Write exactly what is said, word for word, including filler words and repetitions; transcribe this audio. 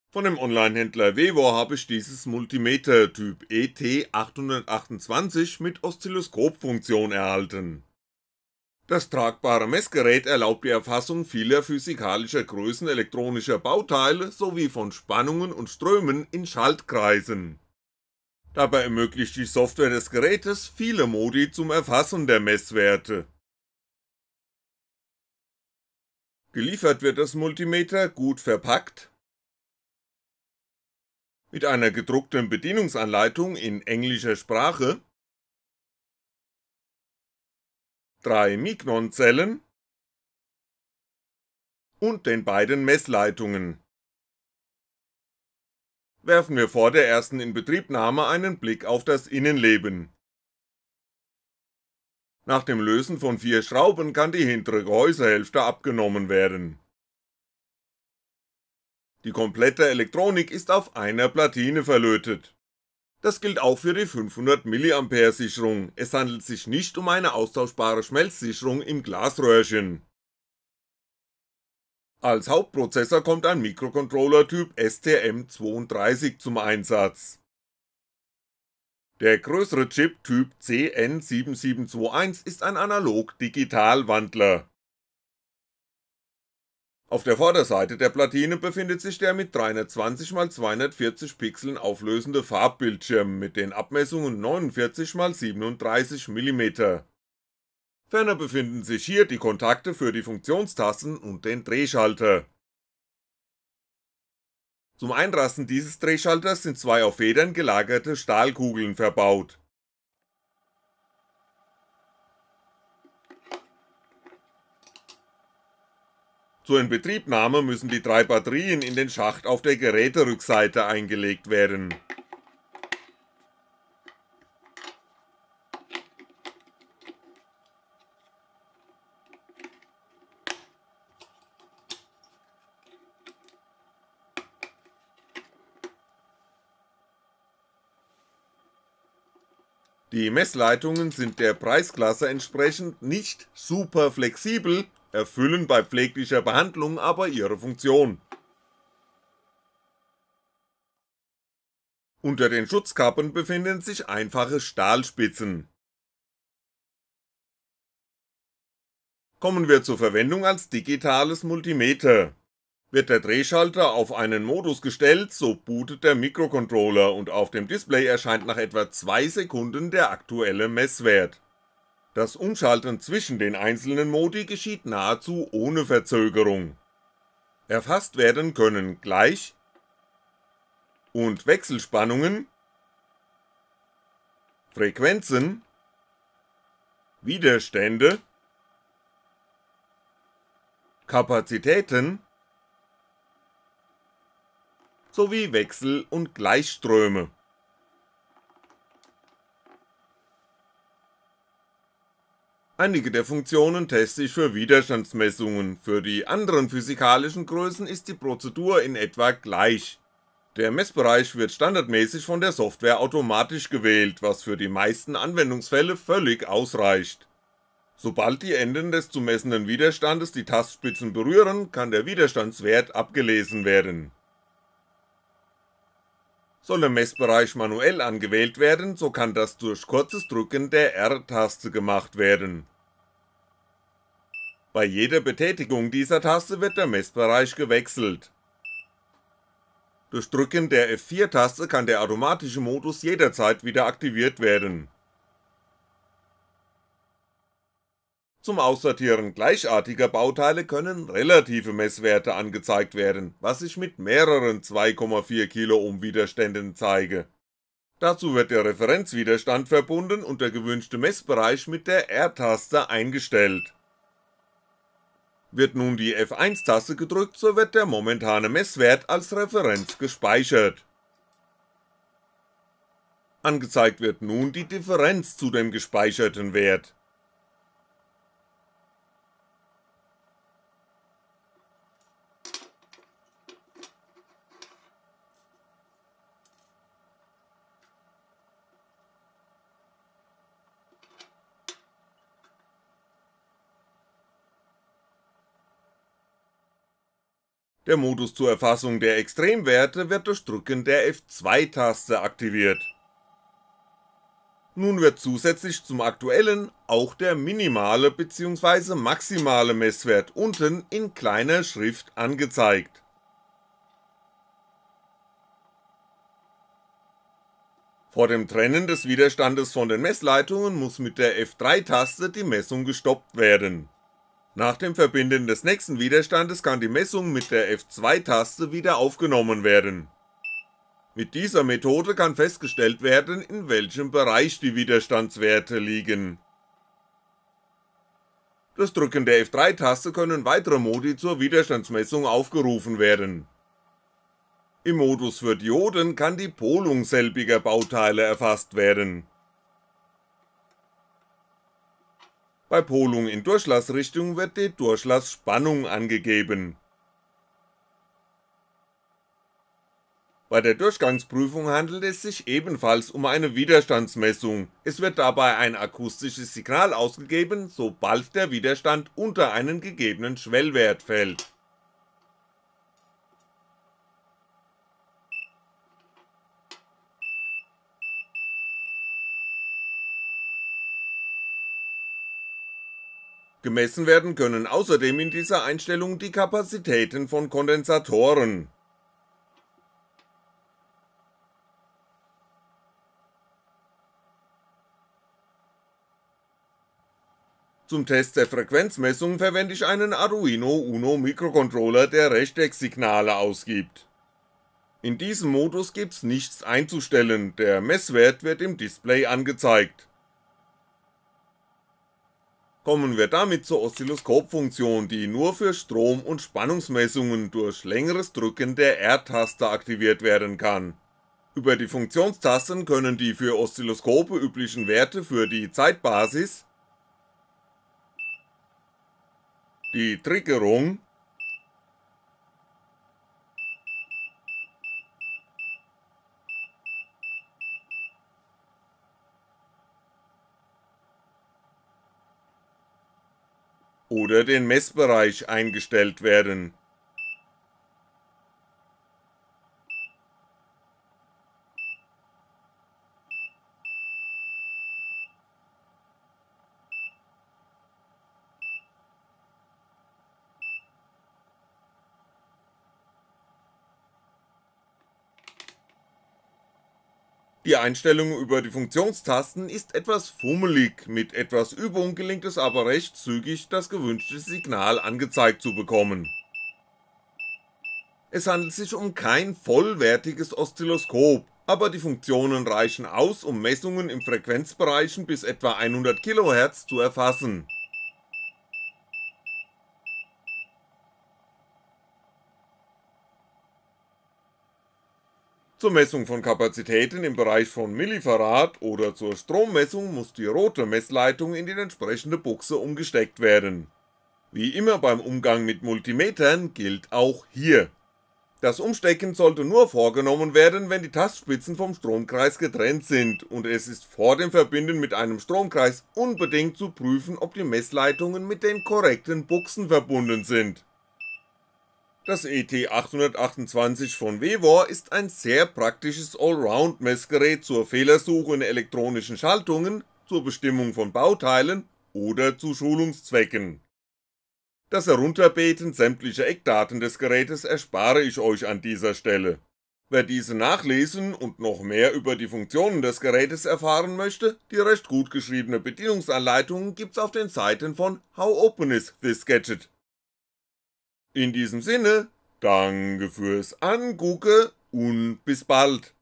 Von dem Onlinehändler Vevo habe ich dieses Multimeter Typ E T achthundertachtundzwanzig mit Oszilloskopfunktion erhalten. Das tragbare Messgerät erlaubt die Erfassung vieler physikalischer Größen elektronischer Bauteile sowie von Spannungen und Strömen in Schaltkreisen. Dabei ermöglicht die Software des Gerätes viele Modi zum Erfassen der Messwerte. Geliefert wird das Multimeter gut verpackt, mit einer gedruckten Bedienungsanleitung in englischer Sprache, drei Micron-Zellen und den beiden Messleitungen. Werfen wir vor der ersten Inbetriebnahme einen Blick auf das Innenleben. Nach dem Lösen von vier Schrauben kann die hintere Gehäusehälfte abgenommen werden. Die komplette Elektronik ist auf einer Platine verlötet. Das gilt auch für die fünfhundert Milliampere Sicherung, es handelt sich nicht um eine austauschbare Schmelzsicherung im Glasröhrchen. Als Hauptprozessor kommt ein Mikrocontroller Typ S T M zweiunddreißig zum Einsatz. Der größere Chip Typ C N sieben sieben zwei eins ist ein Analog-Digital-Wandler. Auf der Vorderseite der Platine befindet sich der mit dreihundertzwanzig mal zweihundertvierzig Pixeln auflösende Farbbildschirm mit den Abmessungen neunundvierzig mal siebenunddreißig Millimeter. Ferner befinden sich hier die Kontakte für die Funktionstasten und den Drehschalter. Zum Einrasten dieses Drehschalters sind zwei auf Federn gelagerte Stahlkugeln verbaut. Zur Inbetriebnahme müssen die drei Batterien in den Schacht auf der Geräterückseite eingelegt werden. Die Messleitungen sind der Preisklasse entsprechend nicht super flexibel, erfüllen bei pfleglicher Behandlung aber ihre Funktion. Unter den Schutzkappen befinden sich einfache Stahlspitzen. Kommen wir zur Verwendung als digitales Multimeter. Wird der Drehschalter auf einen Modus gestellt, so bootet der Mikrocontroller und auf dem Display erscheint nach etwa zwei Sekunden der aktuelle Messwert. Das Umschalten zwischen den einzelnen Modi geschieht nahezu ohne Verzögerung. Erfasst werden können Gleich- und Wechselspannungen, Frequenzen, Widerstände, Kapazitäten sowie Wechsel- und Gleichströme. Einige der Funktionen teste ich für Widerstandsmessungen, für die anderen physikalischen Größen ist die Prozedur in etwa gleich. Der Messbereich wird standardmäßig von der Software automatisch gewählt, was für die meisten Anwendungsfälle völlig ausreicht. Sobald die Enden des zu messenden Widerstandes die Tastspitzen berühren, kann der Widerstandswert abgelesen werden. Soll der Messbereich manuell angewählt werden, so kann das durch kurzes Drücken der R-Taste gemacht werden. Bei jeder Betätigung dieser Taste wird der Messbereich gewechselt. Durch Drücken der F vier Taste kann der automatische Modus jederzeit wieder aktiviert werden. Zum Aussortieren gleichartiger Bauteile können relative Messwerte angezeigt werden, was ich mit mehreren zwei Komma vier Kiloohm Widerständen zeige. Dazu wird der Referenzwiderstand verbunden und der gewünschte Messbereich mit der R-Taste eingestellt. Wird nun die F eins Taste gedrückt, so wird der momentane Messwert als Referenz gespeichert. Angezeigt wird nun die Differenz zu dem gespeicherten Wert. Der Modus zur Erfassung der Extremwerte wird durch Drücken der F zwei Taste aktiviert. Nun wird zusätzlich zum aktuellen auch der minimale bzw. maximale Messwert unten in kleiner Schrift angezeigt. Vor dem Trennen des Widerstandes von den Messleitungen muss mit der F drei Taste die Messung gestoppt werden. Nach dem Verbinden des nächsten Widerstandes kann die Messung mit der F zwei Taste wieder aufgenommen werden. Mit dieser Methode kann festgestellt werden, in welchem Bereich die Widerstandswerte liegen. Durch Drücken der F drei Taste können weitere Modi zur Widerstandsmessung aufgerufen werden. Im Modus für Dioden kann die Polung selbiger Bauteile erfasst werden. Bei Polung in Durchlassrichtung wird die Durchlassspannung angegeben. Bei der Durchgangsprüfung handelt es sich ebenfalls um eine Widerstandsmessung, es wird dabei ein akustisches Signal ausgegeben, sobald der Widerstand unter einen gegebenen Schwellwert fällt. Gemessen werden können außerdem in dieser Einstellung die Kapazitäten von Kondensatoren. Zum Test der Frequenzmessung verwende ich einen Arduino Uno Mikrocontroller, der Rechtecksignale ausgibt. In diesem Modus gibt's nichts einzustellen, der Messwert wird im Display angezeigt. Kommen wir damit zur Oszilloskopfunktion, die nur für Strom- und Spannungsmessungen durch längeres Drücken der R-Taste aktiviert werden kann. Über die Funktionstasten können die für Oszilloskope üblichen Werte für die Zeitbasis, die Triggerung oder den Messbereich eingestellt werden. Die Einstellung über die Funktionstasten ist etwas fummelig, mit etwas Übung gelingt es aber recht zügig, das gewünschte Signal angezeigt zu bekommen. Es handelt sich um kein vollwertiges Oszilloskop, aber die Funktionen reichen aus, um Messungen in Frequenzbereichen bis etwa hundert Kilohertz zu erfassen. Zur Messung von Kapazitäten im Bereich von Millifarad oder zur Strommessung muss die rote Messleitung in die entsprechende Buchse umgesteckt werden. Wie immer beim Umgang mit Multimetern gilt auch hier: Das Umstecken sollte nur vorgenommen werden, wenn die Tastspitzen vom Stromkreis getrennt sind, und es ist vor dem Verbinden mit einem Stromkreis unbedingt zu prüfen, ob die Messleitungen mit den korrekten Buchsen verbunden sind. Das E T achthundertachtundzwanzig von Vevor ist ein sehr praktisches Allround-Messgerät zur Fehlersuche in elektronischen Schaltungen, zur Bestimmung von Bauteilen oder zu Schulungszwecken. Das Herunterbeten sämtlicher Eckdaten des Gerätes erspare ich euch an dieser Stelle. Wer diese nachlesen und noch mehr über die Funktionen des Gerätes erfahren möchte, die recht gut geschriebene Bedienungsanleitung gibt's auf den Seiten von How Open Is This Gadget. In diesem Sinne, danke fürs Angucken und bis bald.